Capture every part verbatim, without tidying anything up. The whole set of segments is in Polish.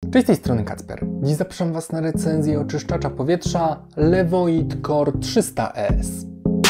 Cześć, z tej strony Kacper. Dziś zapraszam Was na recenzję oczyszczacza powietrza Levoit Core trzysta S.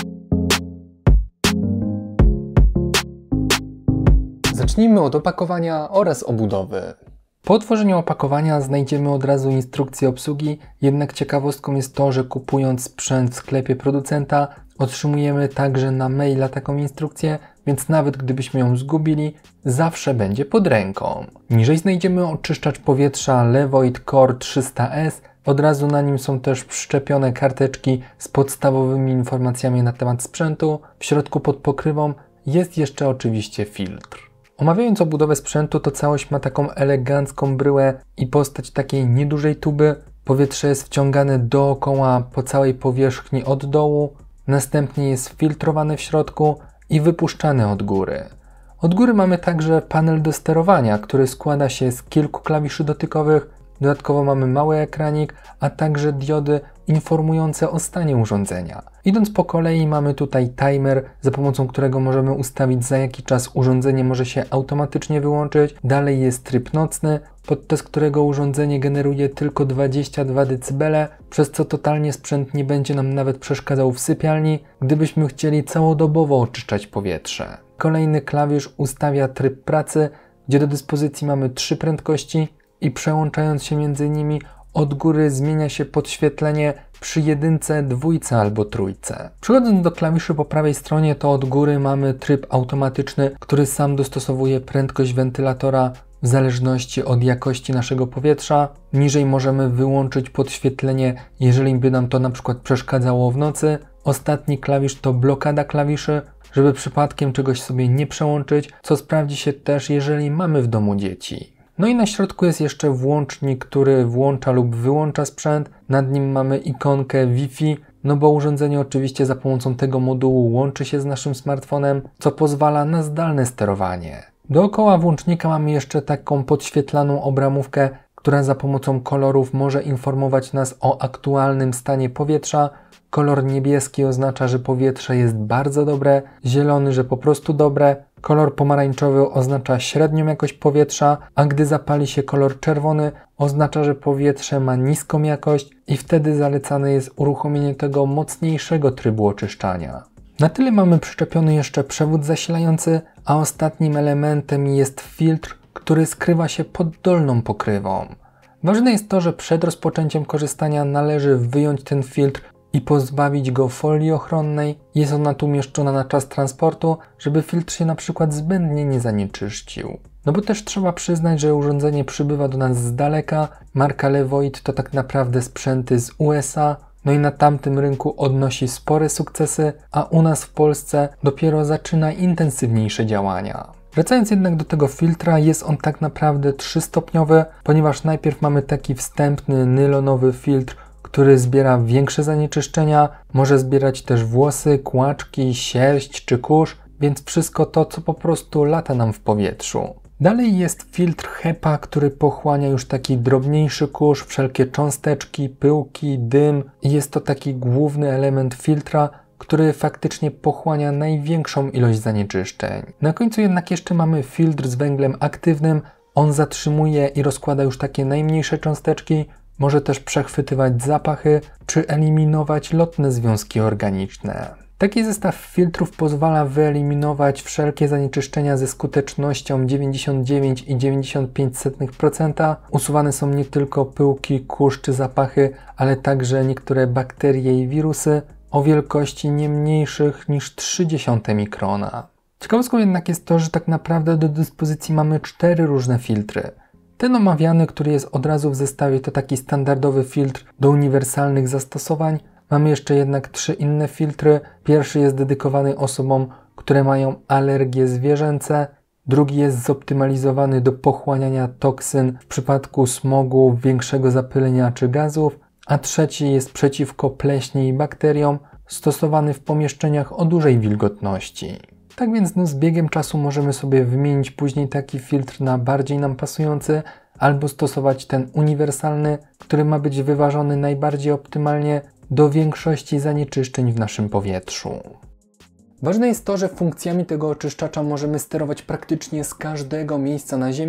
Zacznijmy od opakowania oraz obudowy. Po otworzeniu opakowania znajdziemy od razu instrukcję obsługi, jednak ciekawostką jest to, że kupując sprzęt w sklepie producenta otrzymujemy także na maila taką instrukcję, więc nawet gdybyśmy ją zgubili, zawsze będzie pod ręką. Niżej znajdziemy oczyszczacz powietrza Levoit Core trzysta S. Od razu na nim są też wszczepione karteczki z podstawowymi informacjami na temat sprzętu. W środku pod pokrywą jest jeszcze oczywiście filtr. Omawiając obudowę sprzętu, to całość ma taką elegancką bryłę i postać takiej niedużej tuby. Powietrze jest wciągane dookoła po całej powierzchni od dołu, następnie jest filtrowane w środku i wypuszczane od góry. Od góry mamy także panel do sterowania, który składa się z kilku klawiszy dotykowych. Dodatkowo mamy mały ekranik, a także diody informujące o stanie urządzenia. Idąc po kolei mamy tutaj timer, za pomocą którego możemy ustawić, za jaki czas urządzenie może się automatycznie wyłączyć. Dalej jest tryb nocny, podczas którego urządzenie generuje tylko dwadzieścia dwa decybele, przez co totalnie sprzęt nie będzie nam nawet przeszkadzał w sypialni, gdybyśmy chcieli całodobowo oczyszczać powietrze. Kolejny klawisz ustawia tryb pracy, gdzie do dyspozycji mamy trzy prędkości i przełączając się między nimi od góry zmienia się podświetlenie przy jedynce, dwójce albo trójce. Przechodząc do klawiszy po prawej stronie, to od góry mamy tryb automatyczny, który sam dostosowuje prędkość wentylatora w zależności od jakości naszego powietrza. Niżej możemy wyłączyć podświetlenie, jeżeli by nam to na przykład przeszkadzało w nocy. Ostatni klawisz to blokada klawiszy, żeby przypadkiem czegoś sobie nie przełączyć, co sprawdzi się też, jeżeli mamy w domu dzieci. No i na środku jest jeszcze włącznik, który włącza lub wyłącza sprzęt. Nad nim mamy ikonkę Wi-Fi, no bo urządzenie oczywiście za pomocą tego modułu łączy się z naszym smartfonem, co pozwala na zdalne sterowanie. Dookoła włącznika mamy jeszcze taką podświetlaną obramówkę, która za pomocą kolorów może informować nas o aktualnym stanie powietrza. Kolor niebieski oznacza, że powietrze jest bardzo dobre, zielony, że po prostu dobre, kolor pomarańczowy oznacza średnią jakość powietrza, a gdy zapali się kolor czerwony, oznacza, że powietrze ma niską jakość i wtedy zalecane jest uruchomienie tego mocniejszego trybu oczyszczania. Na tyle mamy przyczepiony jeszcze przewód zasilający, a ostatnim elementem jest filtr, który skrywa się pod dolną pokrywą. Ważne jest to, że przed rozpoczęciem korzystania należy wyjąć ten filtr i pozbawić go folii ochronnej. Jest ona tu umieszczona na czas transportu, żeby filtr się na przykład zbędnie nie zanieczyścił. No bo też trzeba przyznać, że urządzenie przybywa do nas z daleka. Marka Levoit to tak naprawdę sprzęty z U S A, no i na tamtym rynku odnosi spore sukcesy, a u nas w Polsce dopiero zaczyna intensywniejsze działania. Wracając jednak do tego filtra, jest on tak naprawdę trzystopniowy, ponieważ najpierw mamy taki wstępny nylonowy filtr, który zbiera większe zanieczyszczenia, może zbierać też włosy, kłaczki, sierść czy kurz, więc wszystko to, co po prostu lata nam w powietrzu. Dalej jest filtr HEPA, który pochłania już taki drobniejszy kurz, wszelkie cząsteczki, pyłki, dym i jest to taki główny element filtra, który faktycznie pochłania największą ilość zanieczyszczeń. Na końcu jednak jeszcze mamy filtr z węglem aktywnym, on zatrzymuje i rozkłada już takie najmniejsze cząsteczki, może też przechwytywać zapachy, czy eliminować lotne związki organiczne. Taki zestaw filtrów pozwala wyeliminować wszelkie zanieczyszczenia ze skutecznością dziewięćdziesiąt dziewięć i dziewięćdziesiąt pięć procent. Usuwane są nie tylko pyłki, kurz czy zapachy, ale także niektóre bakterie i wirusy o wielkości nie mniejszych niż trzy dziesiąte mikrona. Ciekawostką jednak jest to, że tak naprawdę do dyspozycji mamy cztery różne filtry. Ten omawiany, który jest od razu w zestawie, to taki standardowy filtr do uniwersalnych zastosowań. Mamy jeszcze jednak trzy inne filtry. Pierwszy jest dedykowany osobom, które mają alergie zwierzęce. Drugi jest zoptymalizowany do pochłaniania toksyn w przypadku smogu, większego zapylenia czy gazów. A trzeci jest przeciwko pleśni i bakteriom, stosowany w pomieszczeniach o dużej wilgotności. Tak więc no, z biegiem czasu możemy sobie wymienić później taki filtr na bardziej nam pasujący, albo stosować ten uniwersalny, który ma być wyważony najbardziej optymalnie do większości zanieczyszczeń w naszym powietrzu. Ważne jest to, że funkcjami tego oczyszczacza możemy sterować praktycznie z każdego miejsca na Ziemi,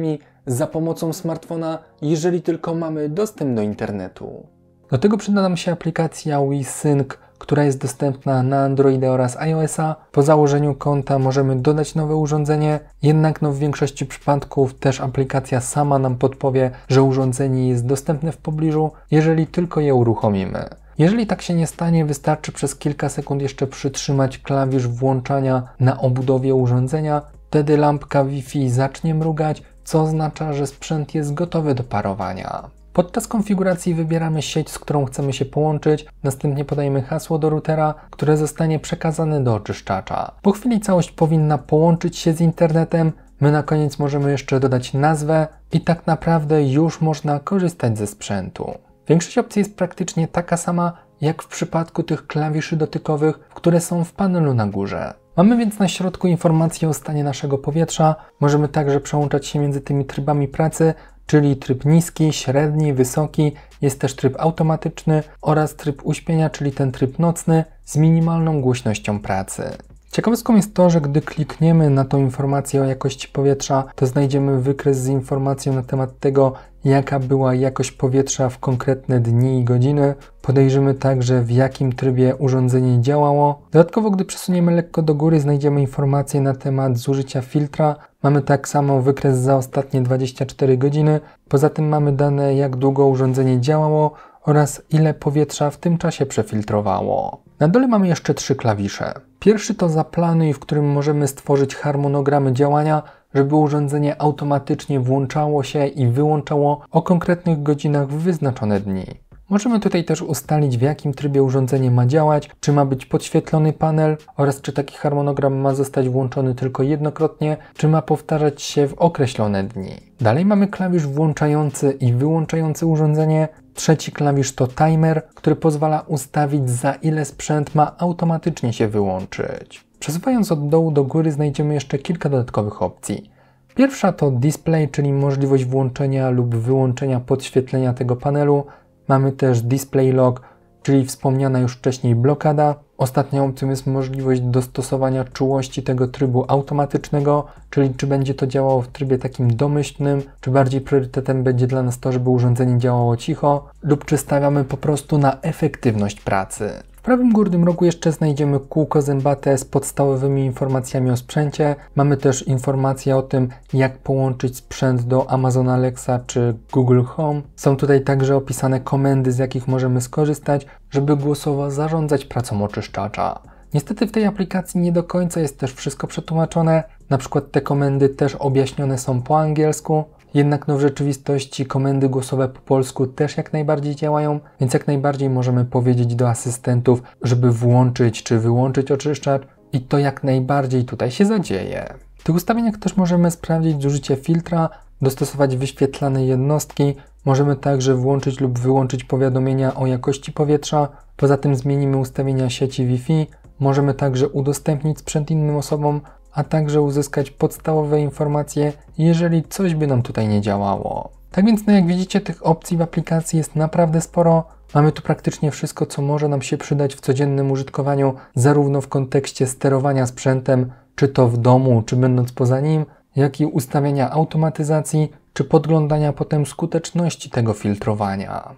za pomocą smartfona, jeżeli tylko mamy dostęp do internetu. Do tego przyda nam się aplikacja WeSync, która jest dostępna na Androida oraz iOS-a. Po założeniu konta możemy dodać nowe urządzenie, jednak no w większości przypadków też aplikacja sama nam podpowie, że urządzenie jest dostępne w pobliżu, jeżeli tylko je uruchomimy. Jeżeli tak się nie stanie, wystarczy przez kilka sekund jeszcze przytrzymać klawisz włączania na obudowie urządzenia. Wtedy lampka Wi-Fi zacznie mrugać, co oznacza, że sprzęt jest gotowy do parowania. Podczas konfiguracji wybieramy sieć, z którą chcemy się połączyć, następnie podajemy hasło do routera, które zostanie przekazane do oczyszczacza. Po chwili całość powinna połączyć się z internetem, my na koniec możemy jeszcze dodać nazwę i tak naprawdę już można korzystać ze sprzętu. Większość opcji jest praktycznie taka sama, jak w przypadku tych klawiszy dotykowych, które są w panelu na górze. Mamy więc na środku informację o stanie naszego powietrza, możemy także przełączać się między tymi trybami pracy, czyli tryb niski, średni, wysoki, jest też tryb automatyczny oraz tryb uśpienia, czyli ten tryb nocny z minimalną głośnością pracy. Ciekawostką jest to, że gdy klikniemy na tą informację o jakości powietrza, to znajdziemy wykres z informacją na temat tego, jaka była jakość powietrza w konkretne dni i godziny. Podejrzymy także, w jakim trybie urządzenie działało. Dodatkowo, gdy przesuniemy lekko do góry, znajdziemy informacje na temat zużycia filtra. Mamy tak samo wykres za ostatnie dwadzieścia cztery godziny. Poza tym mamy dane, jak długo urządzenie działało oraz ile powietrza w tym czasie przefiltrowało. Na dole mamy jeszcze trzy klawisze. Pierwszy to zaplanuj, w którym możemy stworzyć harmonogramy działania, żeby urządzenie automatycznie włączało się i wyłączało o konkretnych godzinach w wyznaczone dni. Możemy tutaj też ustalić, w jakim trybie urządzenie ma działać, czy ma być podświetlony panel oraz czy taki harmonogram ma zostać włączony tylko jednokrotnie, czy ma powtarzać się w określone dni. Dalej mamy klawisz włączający i wyłączający urządzenie. Trzeci klawisz to timer, który pozwala ustawić, za ile sprzęt ma automatycznie się wyłączyć. Przesuwając od dołu do góry znajdziemy jeszcze kilka dodatkowych opcji. Pierwsza to display, czyli możliwość włączenia lub wyłączenia podświetlenia tego panelu. Mamy też display lock, czyli wspomniana już wcześniej blokada. Ostatnią opcją jest możliwość dostosowania czułości tego trybu automatycznego, czyli czy będzie to działało w trybie takim domyślnym, czy bardziej priorytetem będzie dla nas to, żeby urządzenie działało cicho, lub czy stawiamy po prostu na efektywność pracy. W prawym górnym rogu jeszcze znajdziemy kółko zębate z podstawowymi informacjami o sprzęcie. Mamy też informacje o tym, jak połączyć sprzęt do Amazon Alexa czy Google Home. Są tutaj także opisane komendy, z jakich możemy skorzystać, żeby głosowo zarządzać pracą oczyszczacza. Niestety w tej aplikacji nie do końca jest też wszystko przetłumaczone. Na przykład te komendy też objaśnione są po angielsku. Jednak no w rzeczywistości komendy głosowe po polsku też jak najbardziej działają, więc jak najbardziej możemy powiedzieć do asystentów, żeby włączyć czy wyłączyć oczyszczacz i to jak najbardziej tutaj się zadzieje. W tych ustawieniach też możemy sprawdzić zużycie filtra, dostosować wyświetlane jednostki, możemy także włączyć lub wyłączyć powiadomienia o jakości powietrza, poza tym zmienimy ustawienia sieci Wi-Fi, możemy także udostępnić sprzęt innym osobom, a także uzyskać podstawowe informacje, jeżeli coś by nam tutaj nie działało. Tak więc, no jak widzicie, tych opcji w aplikacji jest naprawdę sporo. Mamy tu praktycznie wszystko, co może nam się przydać w codziennym użytkowaniu, zarówno w kontekście sterowania sprzętem, czy to w domu, czy będąc poza nim, jak i ustawiania automatyzacji, czy podglądania potem skuteczności tego filtrowania.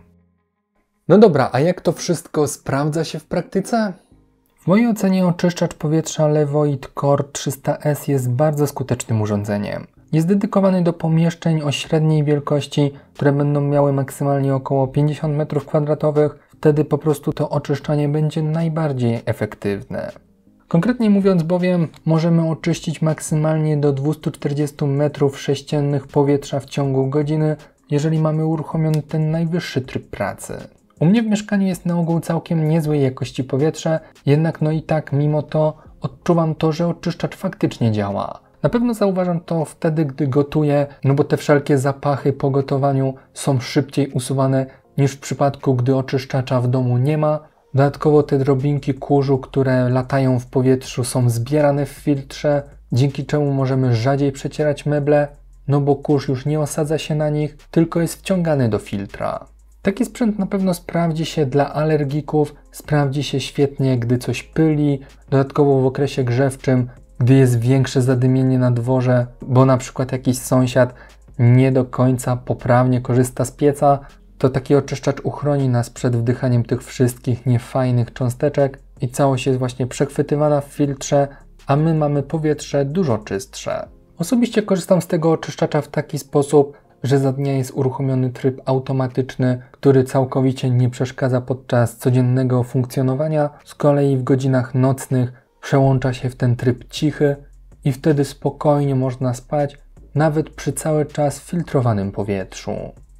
No dobra, a jak to wszystko sprawdza się w praktyce? W mojej ocenie oczyszczacz powietrza Levoit Core trzysta S jest bardzo skutecznym urządzeniem. Jest dedykowany do pomieszczeń o średniej wielkości, które będą miały maksymalnie około pięćdziesiąt metrów kwadratowych. Wtedy po prostu to oczyszczanie będzie najbardziej efektywne. Konkretnie mówiąc bowiem, możemy oczyścić maksymalnie do dwieście czterdzieści metrów sześciennych powietrza w ciągu godziny, jeżeli mamy uruchomiony ten najwyższy tryb pracy. U mnie w mieszkaniu jest na ogół całkiem niezłej jakości powietrze, jednak no i tak mimo to odczuwam to, że oczyszczacz faktycznie działa. Na pewno zauważam to wtedy, gdy gotuję, no bo te wszelkie zapachy po gotowaniu są szybciej usuwane niż w przypadku, gdy oczyszczacza w domu nie ma. Dodatkowo te drobinki kurzu, które latają w powietrzu, są zbierane w filtrze, dzięki czemu możemy rzadziej przecierać meble, no bo kurz już nie osadza się na nich, tylko jest wciągany do filtra. Taki sprzęt na pewno sprawdzi się dla alergików, sprawdzi się świetnie, gdy coś pyli, dodatkowo w okresie grzewczym, gdy jest większe zadymienie na dworze, bo na przykład jakiś sąsiad nie do końca poprawnie korzysta z pieca, to taki oczyszczacz uchroni nas przed wdychaniem tych wszystkich niefajnych cząsteczek i całość jest właśnie przechwytywana w filtrze, a my mamy powietrze dużo czystsze. Osobiście korzystam z tego oczyszczacza w taki sposób, że za dnia jest uruchomiony tryb automatyczny, który całkowicie nie przeszkadza podczas codziennego funkcjonowania. Z kolei w godzinach nocnych przełącza się w ten tryb cichy i wtedy spokojnie można spać, nawet przy cały czas filtrowanym powietrzu.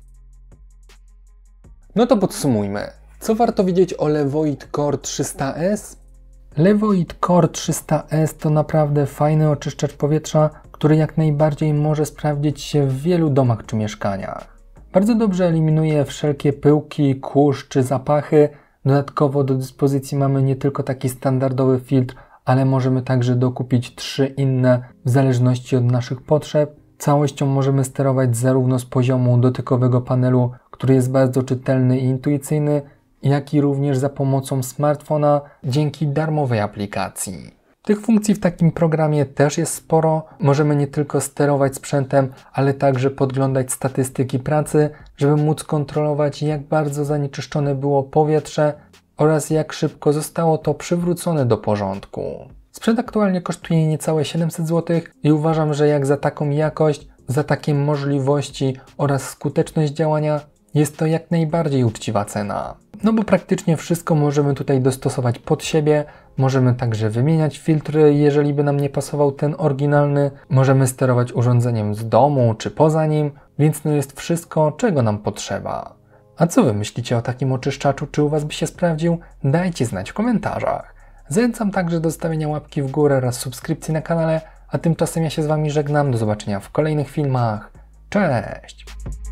No to podsumujmy. Co warto wiedzieć o Levoit Core trzysta S? Levoit Core trzysta S to naprawdę fajny oczyszczacz powietrza, który jak najbardziej może sprawdzić się w wielu domach czy mieszkaniach. Bardzo dobrze eliminuje wszelkie pyłki, kurz czy zapachy. Dodatkowo do dyspozycji mamy nie tylko taki standardowy filtr, ale możemy także dokupić trzy inne w zależności od naszych potrzeb. Całością możemy sterować zarówno z poziomu dotykowego panelu, który jest bardzo czytelny i intuicyjny, jak i również za pomocą smartfona dzięki darmowej aplikacji. Tych funkcji w takim programie też jest sporo. Możemy nie tylko sterować sprzętem, ale także podglądać statystyki pracy, żeby móc kontrolować, jak bardzo zanieczyszczone było powietrze oraz jak szybko zostało to przywrócone do porządku. Sprzęt aktualnie kosztuje niecałe siedemset złotych i uważam, że jak za taką jakość, za takie możliwości oraz skuteczność działania jest to jak najbardziej uczciwa cena. No bo praktycznie wszystko możemy tutaj dostosować pod siebie, możemy także wymieniać filtry, jeżeli by nam nie pasował ten oryginalny, możemy sterować urządzeniem z domu czy poza nim, więc no jest wszystko, czego nam potrzeba. A co Wy myślicie o takim oczyszczaczu? Czy u Was by się sprawdził? Dajcie znać w komentarzach. Zachęcam także do zostawienia łapki w górę oraz subskrypcji na kanale, a tymczasem ja się z Wami żegnam. Do zobaczenia w kolejnych filmach. Cześć!